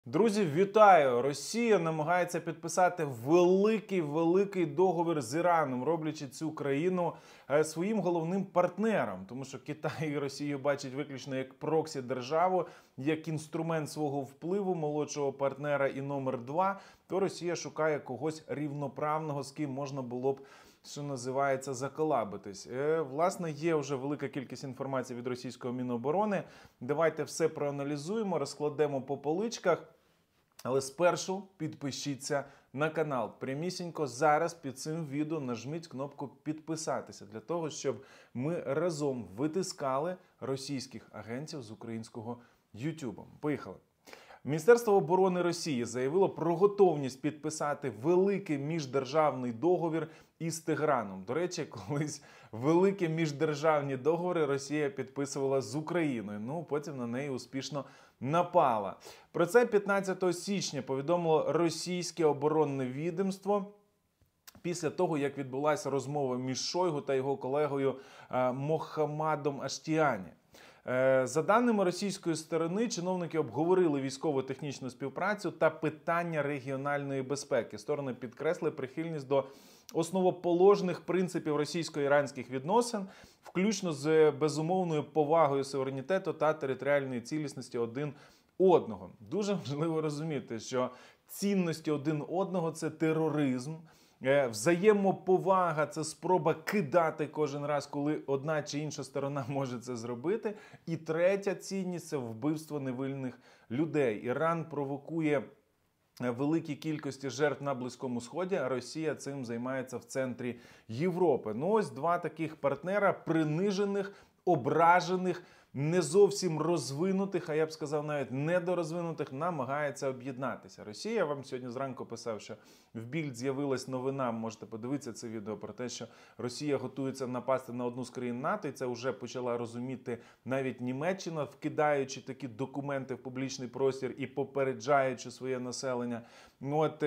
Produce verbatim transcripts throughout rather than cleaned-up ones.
Друзі, вітаю! Росія намагається підписати великий-великий договір з Іраном, роблячи цю країну е, своїм головним партнером. Тому що Китай і Росію бачать виключно як проксі-державу, як інструмент свого впливу, молодшого партнера і номер два, то Росія шукає когось рівноправного, з ким можна було б, що називається, заколабитись. Е, власне, є вже велика кількість інформації від російського Міноборони. Давайте все проаналізуємо, розкладемо по поличках. Але спершу підпишіться на канал. Прямісінько зараз під цим відео нажміть кнопку підписатися, для того, щоб ми разом витискали російських агентів з українського ютубу. Поїхали. Міністерство оборони Росії заявило про готовність підписати великий міждержавний договір із Тегераном. До речі, колись великі міждержавні договори Росія підписувала з Україною. Ну, потім на неї успішно напала. Про це п'ятнадцятого січня повідомило російське оборонне відомство після того, як відбулася розмова між Шойгу та його колегою Мохаммадом Аштіані. За даними російської сторони, чиновники обговорили військово-технічну співпрацю та питання регіональної безпеки. Сторони підкреслили прихильність до основоположних принципів російсько-іранських відносин, включно з безумовною повагою суверенітету та територіальної цілісності один одного. Дуже важливо розуміти, що цінності один одного – це тероризм. Взаємоповага – це спроба кидати кожен раз, коли одна чи інша сторона може це зробити. І третя цінність – це вбивство невинних людей. Іран провокує великі кількості жертв на Близькому Сході, а Росія цим займається в центрі Європи. Ну ось два таких партнера, принижених, ображених, не зовсім розвинутих, а я б сказав навіть недорозвинутих, намагається об'єднатися. Росія, я вам сьогодні зранку писав, що в Більд з'явилась новина, можете подивитися це відео, про те, що Росія готується напасти на одну з країн НАТО, і це вже почала розуміти навіть Німеччина, вкидаючи такі документи в публічний простір і попереджаючи своє населення. От,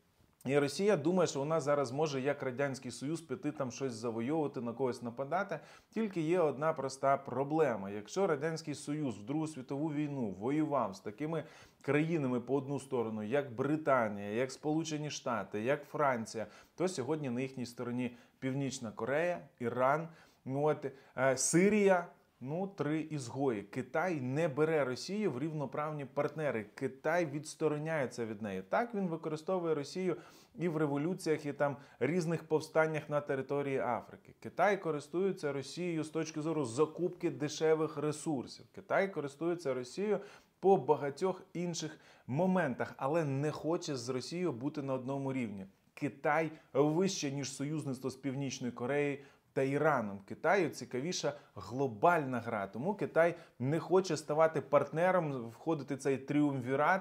і Росія думає, що вона зараз може, як Радянський Союз, піти там щось завойовувати, на когось нападати. Тільки є одна проста проблема. Якщо Радянський Союз в Другу світову війну воював з такими країнами по одну сторону, як Британія, як Сполучені Штати, як Франція, то сьогодні на їхній стороні Північна Корея, Іран, от, Сирія. Ну, три ізгої. Китай не бере Росію в рівноправні партнери. Китай відстороняється від неї. Так, він використовує Росію і в революціях, і там різних повстаннях на території Африки. Китай користується Росією з точки зору закупки дешевих ресурсів. Китай користується Росією по багатьох інших моментах, але не хоче з Росією бути на одному рівні. Китай вище, ніж союзництво з Північною Кореєю та Іраном. Китаю цікавіша глобальна гра. Тому Китай не хоче ставати партнером, входити в цей тріумвірат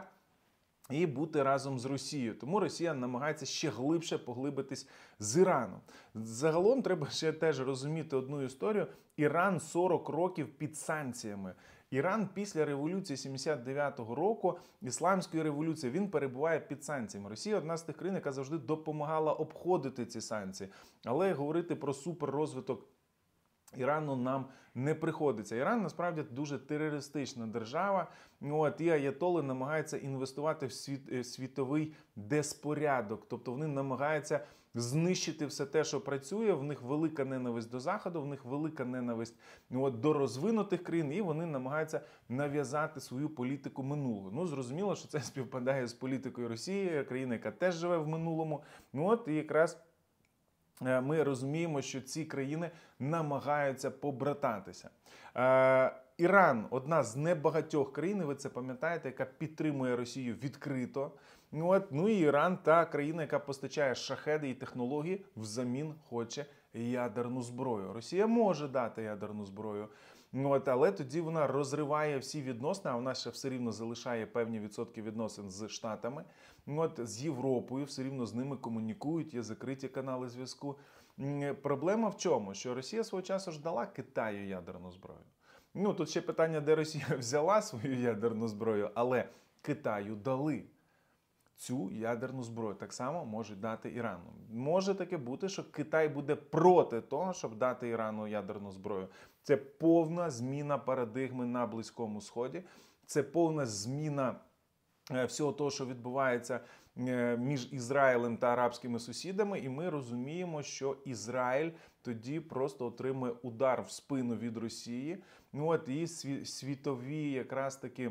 і бути разом з Росією. Тому Росія намагається ще глибше поглибитись з Іраном. Загалом треба ще теж розуміти одну історію. Іран сорок років під санкціями. Іран після революції сімдесят дев'ятого року, ісламської революції, він перебуває під санкціями. Росія – одна з тих країн, яка завжди допомагала обходити ці санкції. Але говорити про суперрозвиток Ірану нам не приходиться. Іран, насправді, дуже терористична держава. От, і аятоли намагаються інвестувати в світ, світовий деспорядок. Тобто вони намагаються знищити все те, що працює. В них велика ненависть до Заходу, в них велика ненависть от, до розвинутих країн. І вони намагаються нав'язати свою політику минулого. Ну, зрозуміло, що це співпадає з політикою Росії, країна, яка теж живе в минулому. От, і якраз ми розуміємо, що ці країни намагаються побрататися. Е, Іран – одна з небагатьох країн, ви це пам'ятаєте, яка підтримує Росію відкрито. От, ну і Іран – та країна, яка постачає шахеди і технології, взамін хоче ядерну зброю. Росія може дати ядерну зброю, от, але тоді вона розриває всі відносини, а вона ще все рівно залишає певні відсотки відносин з Штатами, от, з Європою, все рівно з ними комунікують, є закриті канали зв'язку. Проблема в чому? Що Росія свого часу ж дала Китаю ядерну зброю. Ну, тут ще питання, де Росія взяла свою ядерну зброю, але Китаю дали цю ядерну зброю. Так само можуть дати Ірану. Може таке бути, що Китай буде проти того, щоб дати Ірану ядерну зброю. Це повна зміна парадигми на Близькому Сході. Це повна зміна всього того, що відбувається між Ізраїлем та арабськими сусідами, і ми розуміємо, що Ізраїль тоді просто отримує удар в спину від Росії. Ну от і світові якраз таки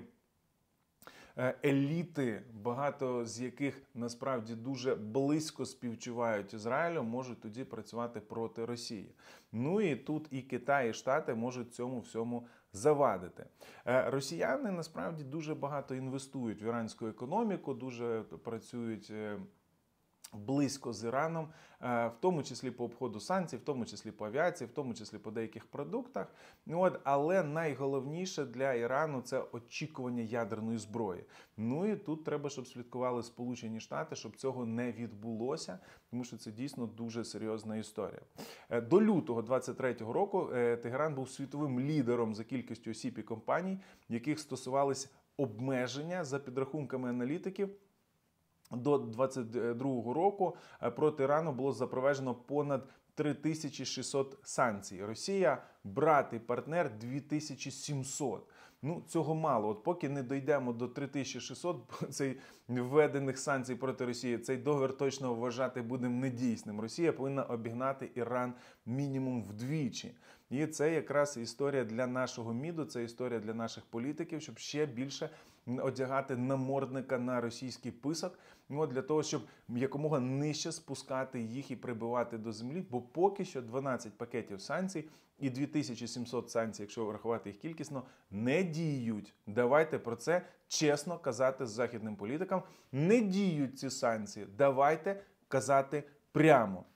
еліти, багато з яких насправді дуже близько співчувають Ізраїлю, можуть тоді працювати проти Росії. Ну і тут і Китай, і Штати можуть цьому всьому завадити. Росіяни насправді дуже багато інвестують в іранську економіку, дуже працюють близько з Іраном, в тому числі по обходу санкцій, в тому числі по авіації, в тому числі по деяких продуктах. От, але найголовніше для Ірану – це очікування ядерної зброї. Ну і тут треба, щоб слідкували Сполучені Штати, щоб цього не відбулося, тому що це дійсно дуже серйозна історія. До лютого двадцять третього року Тегеран був світовим лідером за кількістю осіб і компаній, яких стосувалися обмеження, за підрахунками аналітиків. До двадцять другого року проти Ірану було запроваджено понад три тисячі шістсот санкцій. Росія – брат і партнер дві тисячі сімсот. Ну, цього мало. От поки не дійдемо до три тисячі шістсот цей введених санкцій проти Росії, цей договір точно вважати будемо недійсним. Росія повинна обігнати Іран мінімум вдвічі. І це якраз історія для нашого МІДу, це історія для наших політиків, щоб ще більше одягати намордника на російський писок, ну, для того, щоб якомога нижче спускати їх і прибивати до землі, бо поки що дванадцять пакетів санкцій і дві тисячі сімсот санкцій, якщо врахувати їх кількісно, не діють. Давайте про це чесно казати з західним політикам. Не діють ці санкції. Давайте казати прямо.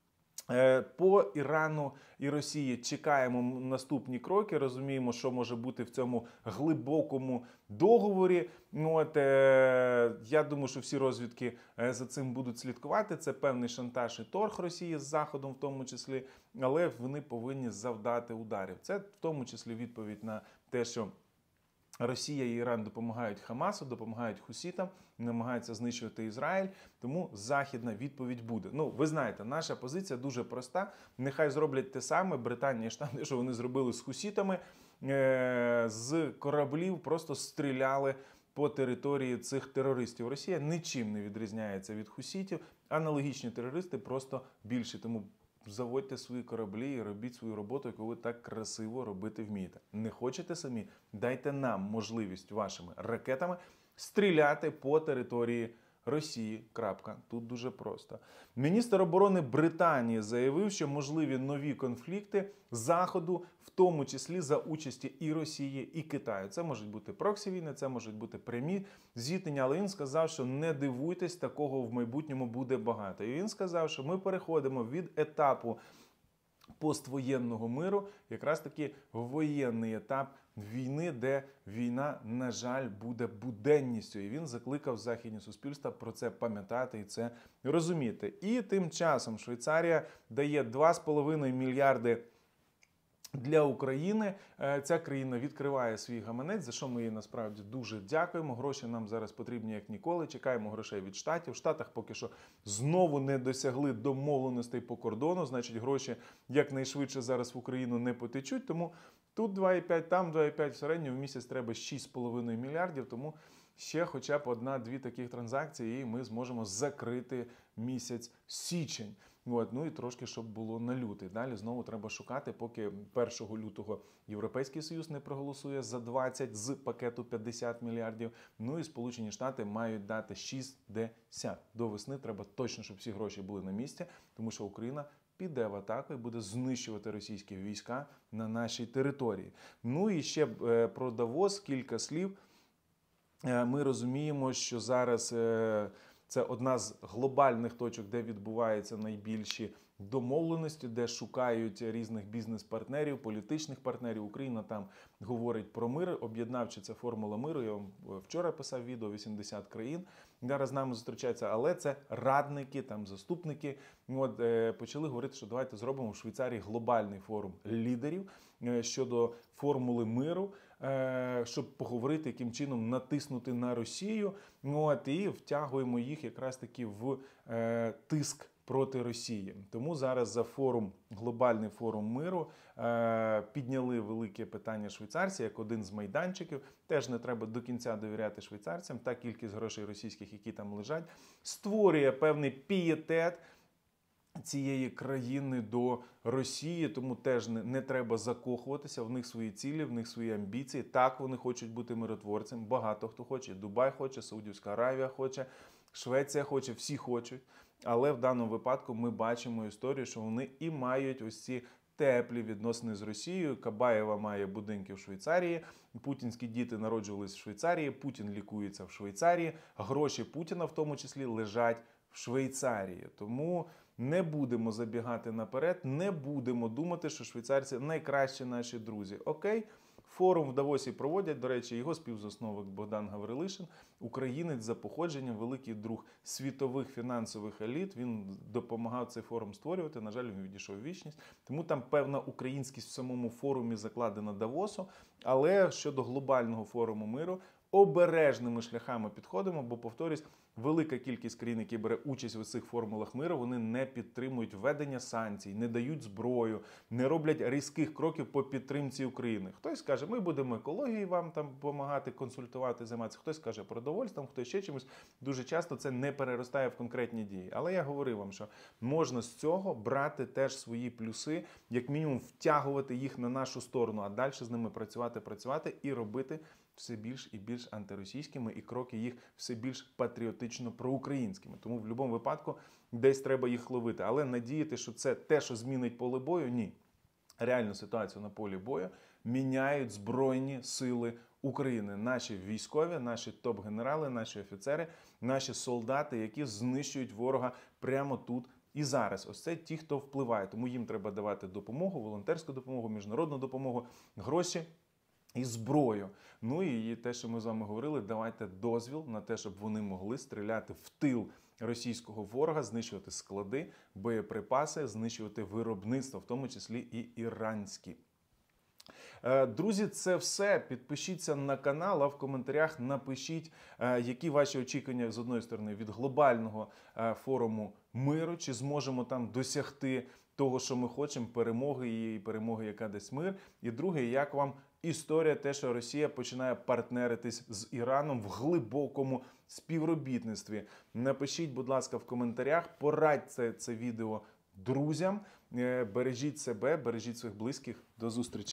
По Ірану і Росії чекаємо наступні кроки, розуміємо, що може бути в цьому глибокому договорі. От, е, я думаю, що всі розвідки за цим будуть слідкувати. Це певний шантаж і торг Росії з Заходом в тому числі, але вони повинні завдати ударів. Це в тому числі відповідь на те, що Росія і Іран допомагають Хамасу, допомагають хусітам, намагаються знищувати Ізраїль, тому західна відповідь буде. Ну, ви знаєте, наша позиція дуже проста. Нехай зроблять те саме Британія і Штати, що вони зробили з хусітами, е- з кораблів просто стріляли по території цих терористів. Росія нічим не відрізняється від хусітів, аналогічні терористи просто більші, тому заводьте свої кораблі і робіть свою роботу, яку ви так красиво робити вмієте. Не хочете самі? Дайте нам можливість вашими ракетами стріляти по території Росії. Крапка. Тут дуже просто. Міністр оборони Британії заявив, що можливі нові конфлікти Заходу, в тому числі за участі і Росії, і Китаю. Це можуть бути проксі-війни, це можуть бути прямі зіткнення, але він сказав, що не дивуйтесь, такого в майбутньому буде багато. І він сказав, що ми переходимо від етапу поствоєнного миру, якраз таки в воєнний етап війни, де війна, на жаль, буде буденністю. І він закликав західні суспільства про це пам'ятати і це розуміти. І тим часом Швейцарія дає два з половиною мільярди для України. Ця країна відкриває свій гаманець, за що ми їй насправді дуже дякуємо. Гроші нам зараз потрібні як ніколи. Чекаємо грошей від Штатів. В Штатах поки що знову не досягли домовленостей по кордону. Значить, гроші якнайшвидше зараз в Україну не потечуть. Тому тут два і п'ять, там два і п'ять, в середньому в місяць треба шість з половиною мільярдів. Тому ще хоча б одна-дві таких транзакції і ми зможемо закрити місяць січень. От, ну і трошки, щоб було на лютий. Далі знову треба шукати, поки першого лютого Європейський Союз не проголосує за двадцять з пакету п'ятдесят мільярдів. Ну і Сполучені Штати мають дати шістдесят. До весни треба точно, щоб всі гроші були на місці, тому що Україна піде в атаку і буде знищувати російські війська на нашій території. Ну і ще про Давос кілька слів. Ми розуміємо, що зараз це одна з глобальних точок, де відбуваються найбільші домовленості, де шукають різних бізнес-партнерів, політичних партнерів. Україна там говорить про мир, об'єднавчи це формула миру. Я вам вчора писав відео, вісімдесят країн зараз з нами зустрічаються, але це радники, там заступники. От, е, почали говорити, що давайте зробимо в Швейцарії глобальний форум лідерів е, щодо формули миру, е, щоб поговорити, яким чином натиснути на Росію. От, і втягуємо їх якраз таки в е, тиск проти Росії. Тому зараз за форум, глобальний форум миру, е, підняли велике питання швейцарці, як один з майданчиків. Теж не треба до кінця довіряти швейцарцям. Та кількість грошей російських, які там лежать, створює певний пієтет цієї країни до Росії, тому теж не, не треба закохуватися, в них свої цілі, в них свої амбіції. Так, вони хочуть бути миротворцем, багато хто хоче, Дубай хоче, Саудівська Аравія хоче, Швеція хоче, всі хочуть. Але в даному випадку ми бачимо історію, що вони і мають ось ці теплі відносини з Росією. Кабаєва має будинки в Швейцарії, путінські діти народжувались в Швейцарії, Путін лікується в Швейцарії, гроші Путіна в тому числі лежать в Швейцарії. Тому не будемо забігати наперед, не будемо думати, що швейцарці найкращі наші друзі. Окей, форум в Давосі проводять, до речі, його співзасновник Богдан Гаврилишин, українець за походженням, великий друг світових фінансових еліт. Він допомагав цей форум створювати, на жаль, він відійшов у вічність. Тому там певна українськість в самому форумі закладена Давосу. Але щодо глобального форуму миру, обережними шляхами підходимо, бо, повторюсь, велика кількість країн, які бере участь у цих формулах миру, вони не підтримують введення санкцій, не дають зброю, не роблять різких кроків по підтримці України. Хтось каже, ми будемо екології вам там допомагати, консультувати, займатися. Хтось каже продовольством, хтось ще чимось. Дуже часто це не переростає в конкретні дії. Але я говорив вам, що можна з цього брати теж свої плюси, як мінімум втягувати їх на нашу сторону, а далі з ними працювати, працювати і робити все більш і більш антиросійськими, і кроки їх все більш патріотично проукраїнськими. Тому в будь-якому випадку десь треба їх ловити. Але надіяти, що це те, що змінить поле бою, ні. Реальну ситуацію на полі бою міняють Збройні сили України. Наші військові, наші топ-генерали, наші офіцери, наші солдати, які знищують ворога прямо тут і зараз. Ось це ті, хто впливає. Тому їм треба давати допомогу, волонтерську допомогу, міжнародну допомогу, гроші і зброю. Ну і те, що ми з вами говорили, давайте дозвіл на те, щоб вони могли стріляти в тил російського ворога, знищувати склади, боєприпаси, знищувати виробництво, в тому числі і іранські. Друзі, це все. Підпишіться на канал, а в коментарях напишіть, які ваші очікування, з одної сторони, від глобального форуму миру, чи зможемо там досягти того, що ми хочемо, перемоги і перемоги, яка дасть мир. І друге, як вам історія, те, що Росія починає партнеритись з Іраном в глибокому співробітництві. Напишіть, будь ласка, в коментарях, порадьте це відео друзям, бережіть себе, бережіть своїх близьких. До зустрічі.